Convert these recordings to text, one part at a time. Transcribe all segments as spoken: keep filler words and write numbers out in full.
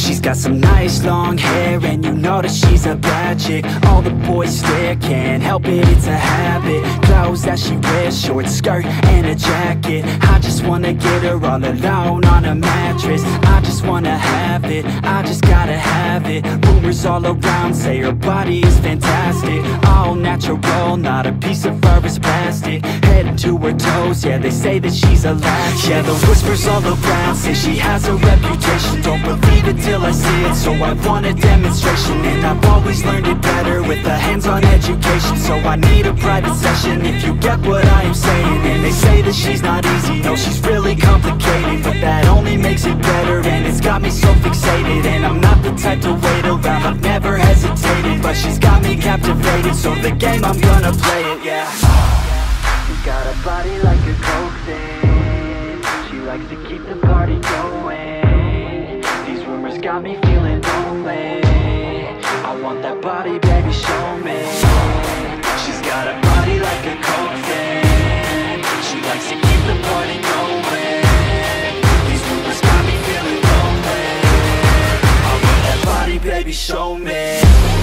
She's got some nice long hair, and you know that she's a bad chick. All the boys stare, can't help it, it's a habit. Clothes that she wears, short skirt and a jacket. I just wanna get her all alone on a mattress. I just wanna have it, I just gotta have it. Rumors all around say her body is fantastic. All natural, not a piece of fur is plastic. Head to her toes, yeah, they say that she's a latch. Yeah, the whispers all around say she has a reputation. Don't believe it till I see it, so I want a demonstration. And I've always learned it better with a hands-on education. So I need a private session if you get what I am saying. And they say that she's not easy, no, she's really complicated. But that only makes it better, and it's got me so fixated. And I'm not the type to wait around, I've never hesitated. But she's got me captivated, so the game, I'm gonna play it, yeah. She's got a body like a coke thing. She likes to keep the party going. These rumors got me feeling lonely. I want that body, baby, show me. She's got a body like a coke thing. She likes to keep the party going. These rumors got me feeling lonely. I want that body, baby, show me.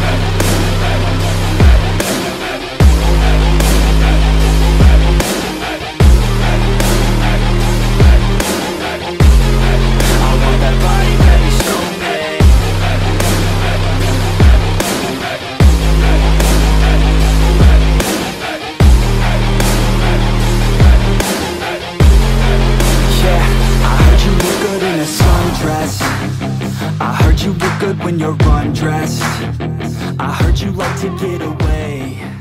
I heard you look good when you're undressed. I heard you like to get away.